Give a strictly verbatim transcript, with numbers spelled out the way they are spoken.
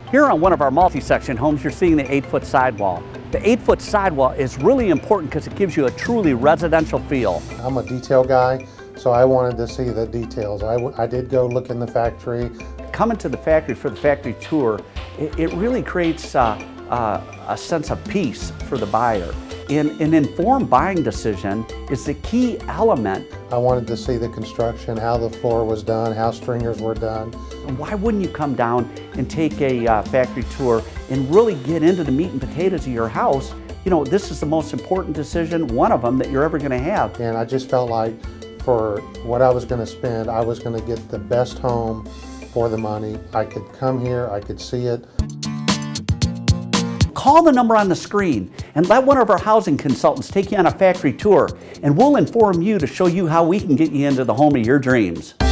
Here on one of our multi-section homes, you're seeing the eight-foot sidewall. The eight-foot sidewall is really important because it gives you a truly residential feel. I'm a detail guy, so I wanted to see the details. I, I did go look in the factory. Coming to the factory for the factory tour, it, it really creates uh, uh, a sense of peace for the buyer. In, an informed buying decision is the key element. I wanted to see the construction, how the floor was done, how stringers were done. And why wouldn't you come down and take a uh, factory tour and really get into the meat and potatoes of your house? You know, this is the most important decision, one of them, that you're ever going to have. And I just felt like for what I was going to spend, I was going to get the best home for the money. I could come here, I could see it. Call the number on the screen and let one of our housing consultants take you on a factory tour, and we'll inform you to show you how we can get you into the home of your dreams.